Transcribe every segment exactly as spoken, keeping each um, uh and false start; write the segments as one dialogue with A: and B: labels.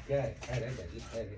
A: क्या है अरे भाई अरे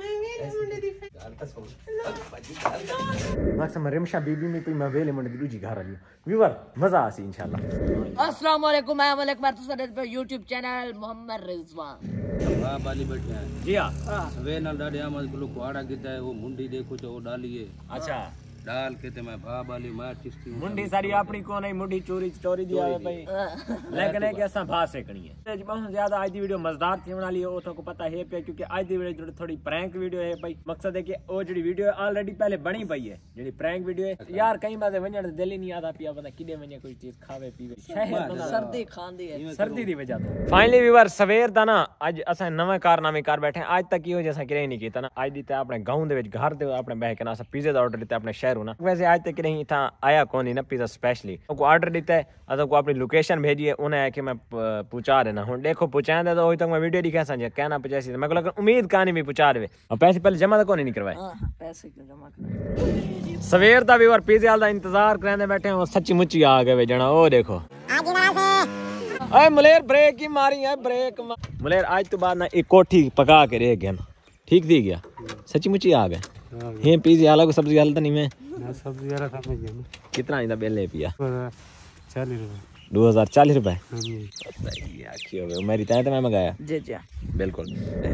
B: Maksud Rimsha bibi mi pun mabele mana dulu juga hari. Viewer, मजा आसी इंशाल्लाह.
C: अस्सलाम वालेकुम मैं वालेकुम मैं तुझे पे YouTube चैनल मोहम्मद रिजवान.
A: वाह बाली बैठा है.
B: जी हाँ.
A: वे ना डाढ़े आमद गुलो कुआड़ा किता है वो मुंडी देखो तो वो डालिए.
B: अच्छा.
A: डाल के ते मैं भा बाली मार चिश्ती
B: मुंडी सारी अपनी को नहीं मुंडी चोरी चोरी दिया है भाई लेकिन है कि असा भा सेकनी है बहुत ज्यादा आज दी वीडियो मजेदार थी बना ली ओ तो को पता है पे क्योंकि आज दी वीडियो थोड़ी प्रैंक वीडियो है भाई मकसद है कि ओ जड़ी वीडियो ऑलरेडी पहले बनी पई है जड़ी प्रैंक वीडियो है यार कई बार वणन दिल ही नहीं आता पिया पता किडे वने कोई चीज खावे पीवे
C: सर्दी खांदी है
B: सर्दी दी वजह तो फाइनली व्यूअर सवेर दा ना आज असा नवे कारनामे कर बैठे आज तक यो जैसा किरे नहीं कीता ना आज दी ते अपने गांव दे विच घर दे अपने बह के ना असा पिज़्ज़ा दा ऑर्डर दिता अपने शहरों ना वैसे आज तक नहीं इतना आया कौन ही ना पिज़्ज़ा स्पेशली को ऑर्डर देता है अगर को अपनी लोकेशन भेजी है उन्हें है कि मैं पहुंचा देना हूं देखो पहुंचा दे तो अभी तक मैं वीडियो दिखा समझ कहना पचासी मैं को लगा उम्मीद कहानी भी पहुंचा दे और पैसे पहले जमा तो कौन नहीं करवाए
C: हां पैसे क्यों जमा करवाए
B: सवेर दा व्यूअर पिज़्ज़ा वाला इंतजार करने बैठे हैं वो सच्ची मुच्ची आ गए जना ओ देखो
C: आज ना से
B: ओए मुलेर ब्रेक ही मारी है ब्रेक मुलेर आज तो बाद ना एक कोठी पका के रह गया ठीक थी गया सच्ची मुच्ची आ गए ये पिज़्ज़ा वाला को सब्जी वाला तो नहीं मैं
A: सब्जी वाला समझ गया ना
B: कितना इंदा बिल ले पिया
A: चालीस रुपए
B: दो हजार चालीस रुपए
A: हां
B: मेरी तय तो मैं मंगाया
C: जी जी
B: बिल्कुल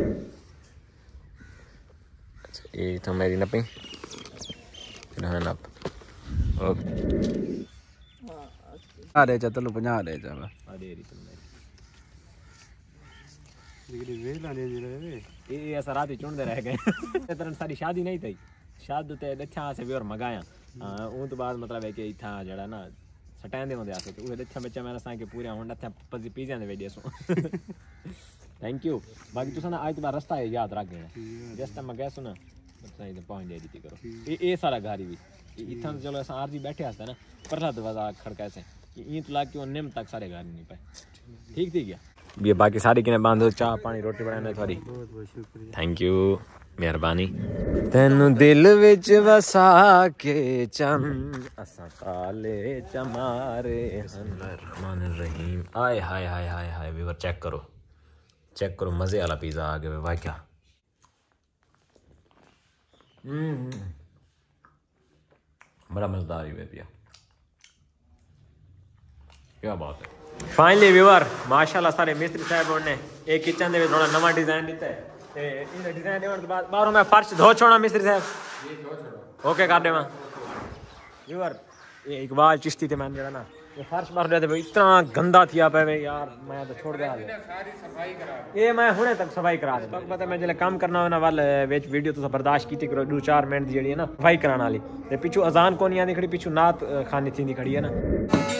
B: अच्छा ये तो मेरी नपी ना नप ओके
A: आ रे जा तलो पचास दे जा
B: आ दे रही तुम
A: मेरी वेला ले जे रे
B: ये ऐसा रात ही चुनदे रह गए तरह सारी शादी नहीं थी शादी ते दच्छा से भी और मंगाया ऊ तो बाद मतलब है कि इथा जड़ा ना सटैंदे होंदे आके तो दच्छा बच्चा मैंने सा के पूरे होंडा था पजी पिज़्ज़ा दे वेडियो सो थैंक यू बाकी तुसा ना आज तो रास्ता है याद रख गए जिस टाइम मैं गया सुना सही तो पहुंच जाई थी करो ये ये सारा गाड़ी भी इथा चलो ऐसा आरजी बैठे हस्ता ना परला दरवाजा खड़का से ये तो लाग के निम तक सारे घर नहीं पाए ठीक थी गया ये बाकी सारी किने बांधो चाह पानी रोटी बनाने थोड़ी
A: बहुत बहुत शुक्रिया
B: थैंक यू मेहरबानी तेनू दिल विच वसा के चम असा काले चमारे रहमान रहीम आय हाय हाय हाय हाय व्यूअर चेक करो चेक करो मजे वाला पिज़्ज़ा आ गया भाई क्या बड़ा मजेदार ही पिया क्या बात है फाइनली व्यूअर माशाल्लाह सारे मिस्त्री साहब ने एक किचन दे थोड़ा नवा डिजाइन दिता है ते इन डिजाइन देवन के बाद बाहरों मैं फर्श धो छोड़ा मिस्त्री साहब ये धो छोड़ो ओके कर दे मैं व्यूअर ये इकबाल चिश्ती ते मैं जड़ा ना ये फर्श बाहर दे इतना गंदा थिया पे यार मैं तो छोड़ दे सारी सफाई करा ये मैं हुने तक सफाई करा दे तक पता मैं जले काम करना होना वाल विच वीडियो तो बर्दाश्त कीती करो दो चार मिनट जेडी है ना सफाई कराने वाली ते पिछु अजान कोनी आंदी खड़ी पिछु नात खानी थी खड़ी है ना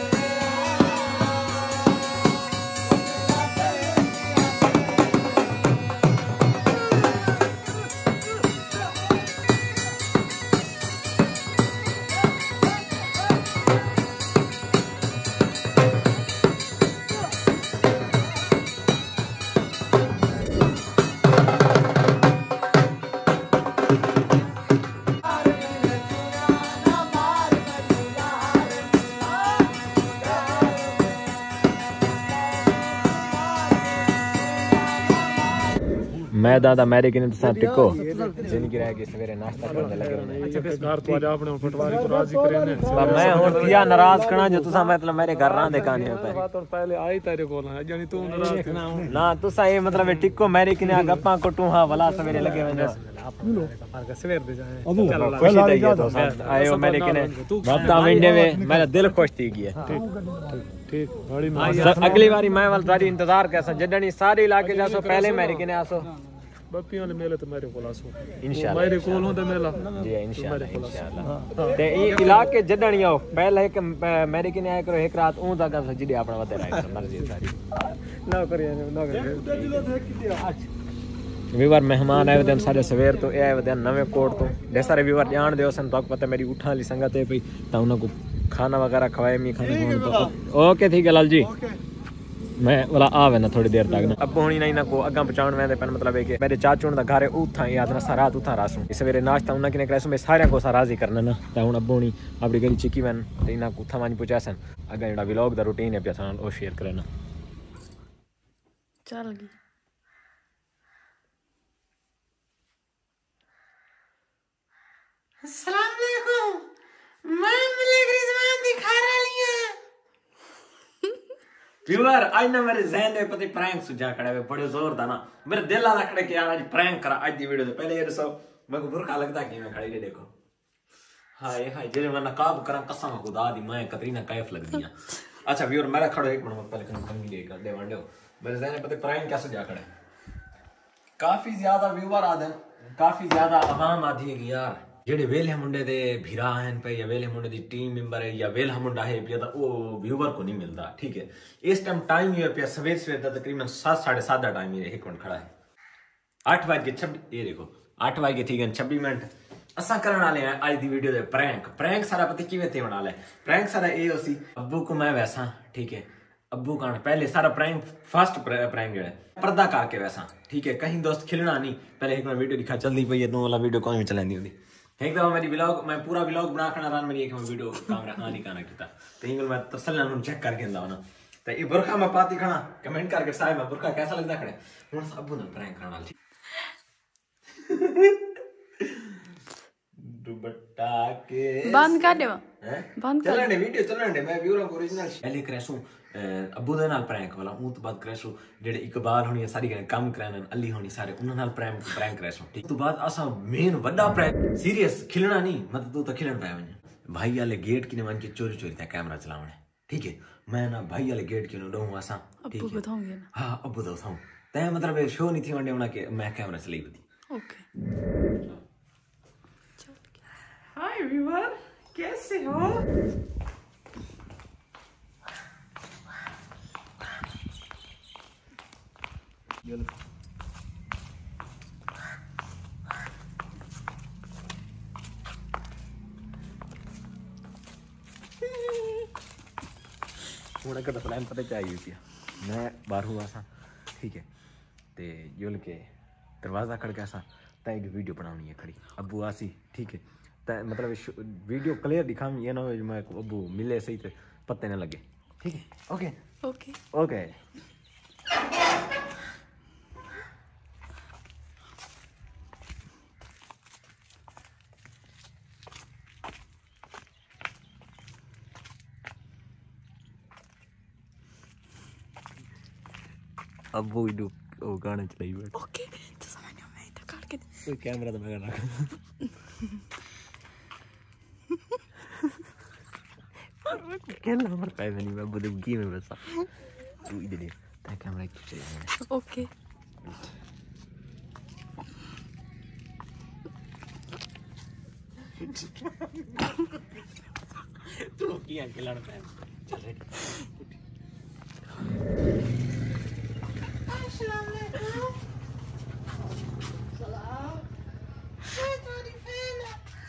B: मैं दादा मेरे किने तो टिको जिनकी रह के सवेरे नाश्ता करने लगे रहने
A: अच्छा किस घर तो आज आपने पटवारी को राजी करे ने
B: पर मैं हुन किया नाराज करना जो तुसा मतलब मेरे घर ना देखाने पे
A: बात और पहले आई तेरे कोल है जानी तू नाराज
B: ना तुसा ये मतलब टिको मेरे किने गप्पा कोटू हां भला सवेरे लगे वने
A: आप लो का सवेर दे जाए
B: चलो खुशी थई गया तो आयो मेरे किने बात विंडे में मेरा दिल खुश थी गया
A: ठीक बड़ी
B: अगली बारी मैं वाल तारी इंतजार कैसा जडनी सारे इलाके जासो पहले मेरे किने आसो
A: बप्पियों ने मेले तो मेरे कोल आसो
B: इंशाल्लाह
A: मेरे कोल होंदे मेला
B: जी इंशाल्लाह इंशाल्लाह ते ई इलाके जडनी आओ पहले एक मेरे किने आए करो एक रात ऊ तक सजडी अपना वते राय मर्जी सारी ना करिए ना करिए व्यूअर मेहमान आए थे सारे सवेर तो ये आए थे नवे कोट तो ढेर सारे व्यूअर जान दो सन तो पता मेरी उठा ली संगत है भाई तो उनको खाना वगैरह खवाए मी खाने तो ओके ठीक है लाल जी मैं वाला आवे ना थोड़ी देर तक ना अब होनी नहीं ना को अगा पहुंचाने में पेन मतलब है कि मेरे चाचू दा घर है उथा याद ना सारा उथा रासू सवेरे नाश्ता उन्ना किने करासू मैं सारे को सारा राजी करना ना तो हुन अब होनी अपनी गली चिकी वैन ते इना उथा मान पहुंचासन अगा जेड़ा व्लॉग दा रूटीन है पे ओ शेयर करना
C: चल गई
D: अस्सलाम वालेकुम, मैं मलिक रिजवान दिखा रही हूं।
B: व्यूअर आज ना मेरे ज़हन में पता प्रैंक सुझा खड़ा है बड़े जोर दा ना मेरे दिल आ खड़े के यार आज प्रैंक करा आज दी वीडियो से पहले ये दसो मेरे को बुरका लगता कि मैं खड़ी ने देखो हाय हाय जे मैं नकाब करा कसम खुदा दी मैं कतरीना कैफ लग दिया। अच्छा व्यूअर मेरा खड़ो एक मिनट पहले कम कम ले कर दे वांडो मेरे ज़हन में पता प्रैंक क्या सुझा खड़ा है काफी ज्यादा व्यूअर आदन काफी ज्यादा आवाम आधी है यार जेडे वेले मुंडे दे भिरा हैं पे या वेले मुंडे दी टीम मेंबर है या वेला मुंडा है पे वो व्यूअर को नहीं मिलता ठीक है। इस टाइम टाइम ये पे सवेर सवेर दा तकरीबन सात साढ़े सात दा टाइम ये एक मिनट खड़ा है आठ बज के छब्बीस ये देखो आठ बज के ठीक है छब्बीस मिनट असा करने वाले हैं आज दी वीडियो दे प्रैंक प्रैंक सारा पता किवें ते बना ले प्रैंक सारा ए होसी अब्बू को मैं वैसा ठीक है अब्बू का पहले सारा प्रैंक फर्स्ट प्रैंक है पर्दा करके वैसा ठीक है कहीं दोस्त खिलना नहीं पहले एक बार वीडियो दिखा चलती पई है दो वाला वीडियो कौन चलानी होती एक दफा मेरी व्लॉग मैं पूरा व्लॉग बना खड़ा रहा मेरी एक वीडियो कैमरा आ नहीं करना किता तो इंगल मैं तसल्ली नाल चेक करके अंदा ना तो ये बुरखा मैं पाती खड़ा कमेंट करके साहब मैं बुरखा कैसा लगदा खड़े हुन अब्बू ने प्रैंक करना वाली दुपट्टा के
E: बंद कर दे
B: हैं
E: बंद कर
B: चलने वीडियो चलने मैं व्यूअर को ओरिजिनल पहले करसू अब्बू दे नाल प्रैंक वाला ऊं तो बाद करसू जेडे इकबाल होनी सारी काम करन अली होनी सारे उन नाल प्रैंक प्रैंक करसू ठीक तो बाद असा मेन बड़ा प्रैंक सीरियस खिलना नहीं मतलब तू तो खिलन पाए वने भाई वाले गेट की ने मान के चोरी चोरी ता कैमरा चलावने ठीक है मैं ना भाई वाले गेट की ने डो असा ठीक है
E: अब्बू बताऊंगी ना
B: हां अब्बू बताऊं तय मतलब शो नहीं थी वंडे उना के मैं कैमरा चलाई बती
E: ओके
D: हाय व्यूअर, कैसे हो?
B: हुण अगर प्लान पता चाहिए पिया मैं बाहर हुआ सा ठीक है ते युल के दरवाजा खड़का सा तय वीडियो बनानी है खड़ी अब्बू आसी ठीक है तय मतलब वीडियो क्लियर दिखाऊं ये ना हो मैं अब्बू मिले सही तो पत्ते न लगे ठीक है ओके
E: ओके
B: ओके अब वो इडू वो गाने चलाई बैठ
E: ओके तो समझ में मैं तो काट के
B: कोई कैमरा तो मैं कर रखा कैमरा हमारे पाए नहीं मैं बुद्धि की में बसा तू इधर ता कैमरा की चला
E: ओके
B: तू किया खिलाड़ पे चल रेडी
D: अस्सलाम वालेकुम। सलाम। मैं तुम्हारी फैन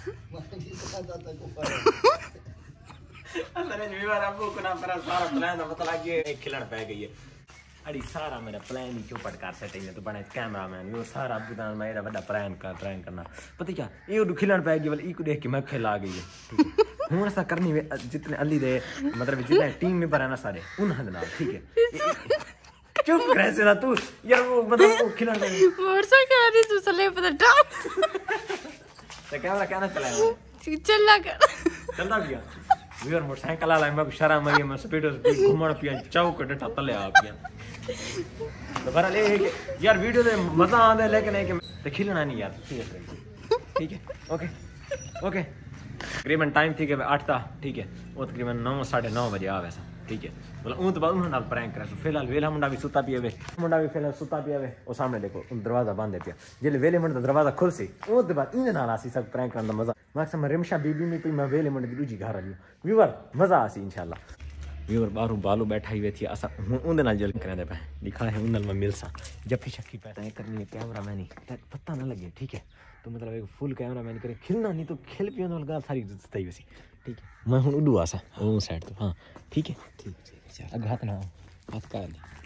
D: हूं।
B: अरे व्यूअर अब्बू को ना मेरा सारा प्लान दा मतलब ये एक खिलड़ पै गई है अड़ी सारा मेरा प्लान ही चौपट कर सेटिंग है तो बने कैमरामैन वो सारा अब्बू दा मेरा बड़ा प्रैंक कर प्रैंक करना पता क्या ये उड़ खिलड़ पै गई वाली ई को देख के मैं खिला गई है ठीक है हुन ऐसा करनी है जितने अली दे मतलब जितने टीम में पर है ना सारे उन हद नाल ठीक है चुप रह से ना तू यार वो मतलब वो खिलड़ पै
E: मोरसा क्या नहीं तू चले पता डाल
B: तो कैमरा क्या ना चलाया
E: चला कर
B: चलता गया व्यूअर मोटरसाइकिल वाला मैं शर्म आई मैं स्पीड स्पीड घुमण पिया चौक डटा तले आ पिया तो बहरहाल ये है कि यार वीडियो में मजा आंदा है लेकिन है कि तो खिलना नहीं यार ठीक है ओके ओके तकरीबन टाइम थी कि आठ था ठीक है वो तकरीबन नौ साढ़े नौ बजे आ वैसा ठीक है मतलब ऊँ तो बाद उन्होंने नाल प्रैंक करा फिलहाल वेला मुंडा भी सुता पिया वे मुंडा भी फिलहाल सुता पिया वे वो सामने देखो दरवाजा बंद है पिया जिले वेले मुंडा दरवाजा खुल सी वो तो बाद इन नाल आसी सब प्रैंक करने मजा मैक्सिमम रिमशा बीबी में पई मैं वेले मुंडे दी दूजी घर आली व्यूअर मजा आसी इंशाल्लाह व्यूअर बाहरों बालू बैठा ही वे थी असा उनदे नाल जल करने पे लिखा है उन नाल मैं मिल सा जफ्फी शक्की पैदा करनी है कैमरा मैन ही पता ना लगे ठीक है तो मतलब एक फुल कैमरा मैन करे खिलना नहीं तो खिल पियो नाल गाल सारी सही वैसी ठीक है मैं हुन उडू आसा ओ साइड तो हां ठीक है ठीक ठीक चल अग हाथ ना हाथ का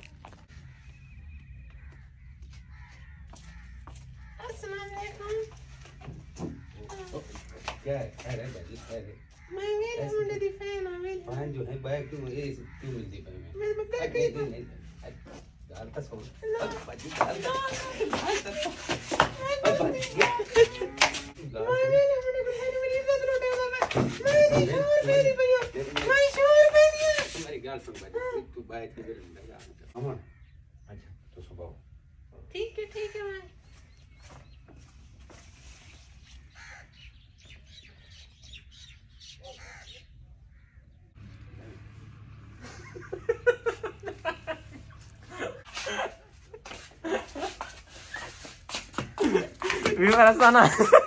D: अस्सलाम वालेकुम।
A: क्या है अरे भाई अरे
D: मैं वेले मुंडे दी फैन हूं वेले
A: पान जो है बैग क्यों ये क्यों मिलती है मैं
D: मैं क्या
A: अरे नहीं नहीं गाल का सो बाजी गाल का
D: मैं वेले मुंडे को
A: लगाई थी फिर लगा अमन
B: अच्छा तो सुबह
D: ठीक है ठीक है भाई
B: विवर असाना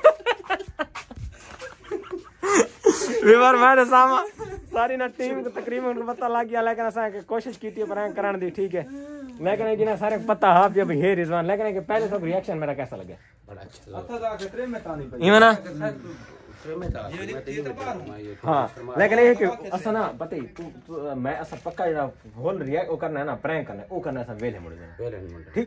B: विवर मैंने सामा सारी ना टीम को तकरीबन पता लग गया लेकिन असा कोशिश की थी प्रैंक कराने दी ठीक है लेकिन कि ना सारे पता हाफ जब हे रिजवान लेकिन कि पहले तो रिएक्शन मेरा कैसा लगा
A: बड़ा अच्छा लगा
F: अच्छा जाके ट्रेन में तानी पड़ी
B: ये ना
A: ट्रेन में था मैं तो ये ये
B: हाँ लेकिन ये कि असा ना पता ही तू मैं असा पक्का जरा होल रिएक्ट वो करना है ना प्रैंक करना है वो करना है वेले मुड़ जाना
A: वेले मुंडा
B: ठीक